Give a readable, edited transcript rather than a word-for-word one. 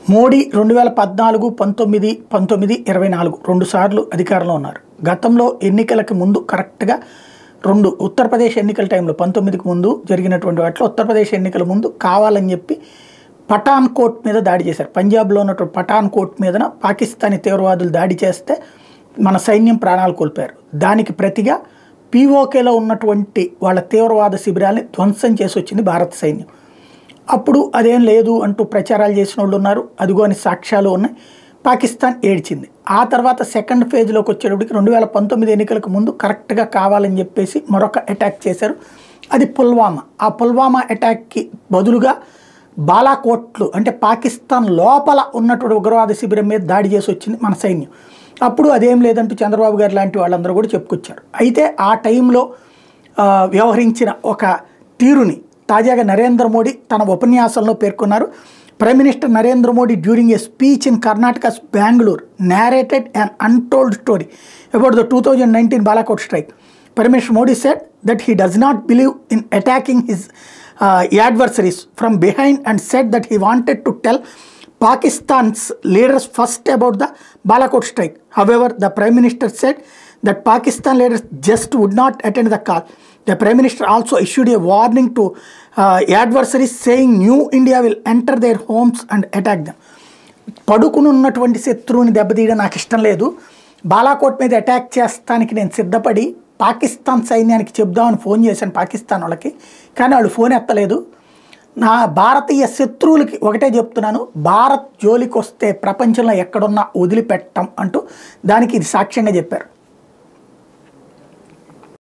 మోడీ 2014, 19, 19, 24 2 సార్లు అధికారంలో ఉన్నారు. గతంలో ఎన్నికలకు ముందు కరెక్ట్‌గా 2 ఉత్తరప్రదేశ్ ఎన్నికల టైంలో 19కి ముందు జరిగినటువంటి వాటిలో ఉత్తరప్రదేశ్ ఎన్నికల ముందు కావాలని చెప్పి పఠాన్‌కోట్ మీద దాడి చేశారు. పంజాబ్‌లో ఉన్నటువంటి పఠాన్‌కోట్ మీదన పాకిస్తానీ తీవ్రవాదులు దాడి చేస్తే మన సైన్యం ప్రాణాలు కోల్పోయారు. దానికి ప్రతిగా పీఓకేలో ఉన్నటువంటి వాళ్ళ తీవ్రవాద శిబిరాల్ని ధ్వంసం చేసి వచ్చింది భారత సైన్యం. అప్పుడు అదేం లేదు అంటూ ప్రచారాలు చేసిన వాళ్ళు ఉన్నారు. అదిగో అని సాక్ష్యాలు ఉన్నాయి. పాకిస్తాన్ ఏడ్చింది. ఆ తర్వాత సెకండ్ ఫేజ్లోకి వచ్చేటప్పటికి 2019 ఎన్నికలకు ముందు కరెక్ట్గా కావాలని చెప్పేసి మరొక అటాక్ చేశారు. అది పుల్వామా. ఆ పుల్వామా అటాక్కి బదులుగా బాలాకోట్లు అంటే పాకిస్తాన్ లోపల ఉన్నటువంటి ఉగ్రవాద శిబిరం మీద దాడి చేసి వచ్చింది మన సైన్యం. అప్పుడు అదేం లేదంటూ చంద్రబాబు గారు లాంటి వాళ్ళందరూ కూడా చెప్పుకొచ్చారు. అయితే ఆ టైంలో వ్యవహరించిన ఒక తీరుని తాజాగా నరేంద్ర మోడీ తన ఉపన్యాసంలో పేర్కొన్నారు. Prime minister Narendra Modi during a speech in Karnataka's Bengaluru narrated an untold story about the 2019 Balakot strike. Prime Minister Modi said that he does not believe in attacking his adversaries from behind and said that he wanted to tell Pakistan's leaders first about the Balakot strike. However, the Prime Minister said that Pakistan leaders just would not attend the call. The Prime Minister also issued a warning to adversaries saying New India will enter their homes and attack them. పడుకుని ఉన్నటువంటి శత్రువుని దెబ్బతీయడం నాకు ఇష్టం లేదు. బాలాకోట్ మీద attack చేస్తానికి నేను సిద్ధపడి పాకిస్తాన్ సైన్యానికి చెప్దామని ఫోన్ చేశాను పాకిస్తాన్ వాళ్ళకి. కానీ వాళ్ళు ఫోన్ ఎత్తలేదు. నా భారతీయ శత్రువులకి ఒకటే చెప్తున్నాను, భారత్ జోలికి వస్తే ప్రపంచంలో ఎక్కడున్నా వదిలిపెట్టం అంటూ దానికి ఇది సాక్ష్యంగా చెప్పారు.